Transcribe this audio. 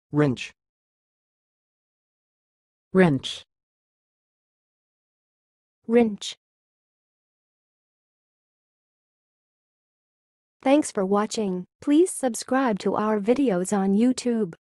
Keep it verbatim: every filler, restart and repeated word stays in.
rinch, rinch, rinch. Thanks for watching. Please subscribe to our videos on YouTube.